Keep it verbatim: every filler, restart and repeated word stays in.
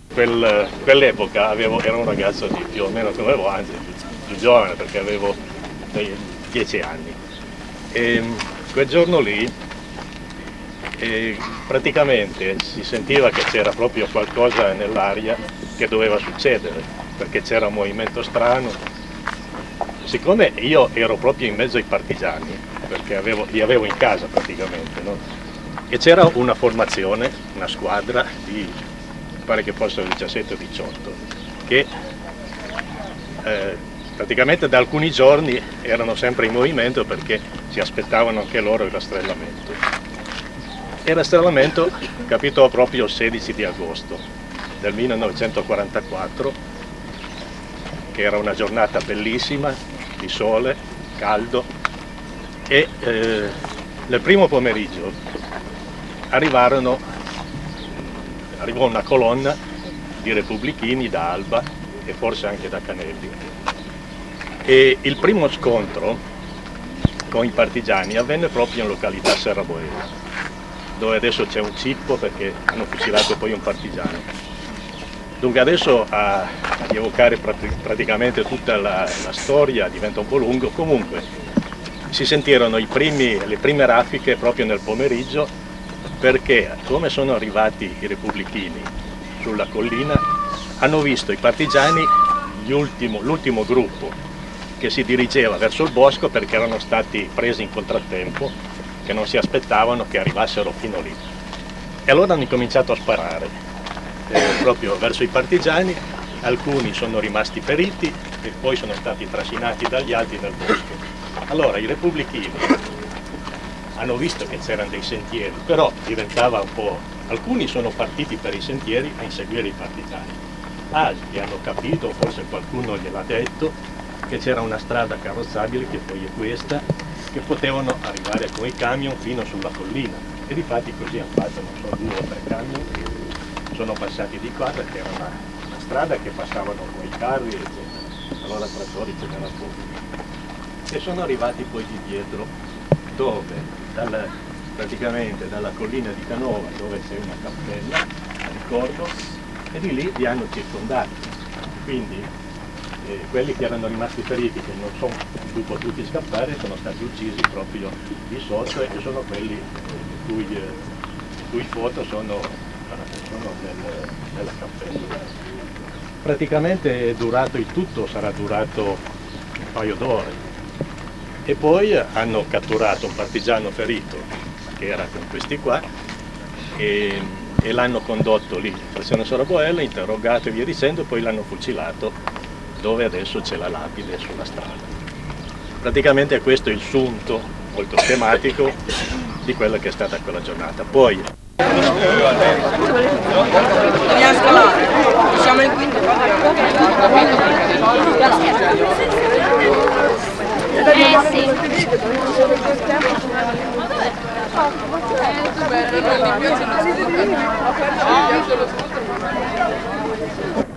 Quel, quell'epoca avevo, ero un ragazzo di più o meno come avevo, anzi più, più giovane perché avevo dei dieci anni. E quel giorno lì e praticamente si sentiva che c'era proprio qualcosa nell'aria che doveva succedere, perché c'era un movimento strano. Siccome io ero proprio in mezzo ai partigiani, perché avevo, li avevo in casa praticamente, no? E c'era una formazione, una squadra di, pare che fossero diciassette o diciotto, che eh, praticamente da alcuni giorni erano sempre in movimento perché si aspettavano anche loro il rastrellamento. E il rastrellamento capitò proprio il sedici di agosto del millenovecentoquarantaquattro, che era una giornata bellissima, di sole, caldo, e eh, nel primo pomeriggio arrivarono, arrivò una colonna di repubblichini da Alba e forse anche da Canelli. E il primo scontro con i partigiani avvenne proprio in località Serraboela, dove adesso c'è un cippo perché hanno fucilato poi un partigiano. Dunque adesso a, a rievocare praticamente tutta la, la storia diventa un po' lungo. Comunque si sentirono i primi, le prime raffiche proprio nel pomeriggio, perché come sono arrivati i repubblichini sulla collina hanno visto i partigiani, l'ultimo gruppo che si dirigeva verso il bosco, perché erano stati presi in contrattempo, che non si aspettavano che arrivassero fino lì. E allora hanno incominciato a sparare eh, proprio verso i partigiani. Alcuni sono rimasti feriti e poi sono stati trascinati dagli altri nel bosco. Allora i repubblichini hanno visto che c'erano dei sentieri, però diventava un po'... Alcuni sono partiti per i sentieri a inseguire i partigiani, altri hanno capito, forse qualcuno gliel'ha detto, che c'era una strada carrozzabile, che poi è questa, che potevano arrivare con i camion fino sulla collina. E difatti così hanno fatto, non so, due o tre camion che sono passati di qua, perché era una, una strada che passavano con i carri, eccetera. Allora trattori ce n'era poco. E sono arrivati poi di dietro, dove dalla, praticamente dalla collina di Canova, dove c'è una cappella, ricordo, e di lì li hanno circondati. Quindi eh, quelli che erano rimasti feriti, che non sono più potuti scappare, sono stati uccisi proprio di sotto, e sono quelli le cui, eh, cui foto sono, sono nel, nella cappella. Praticamente è durato il tutto, sarà durato un paio d'ore. E poi hanno catturato un partigiano ferito, che era con questi qua, e, e l'hanno condotto lì in frazione Serraboela, interrogato e via dicendo, e poi l'hanno fucilato, dove adesso c'è la lapide sulla strada. Praticamente questo è il sunto molto schematico di quella che è stata quella giornata. Poi dobbiamo scalare, siamo in quinto. Eh sì. Eh,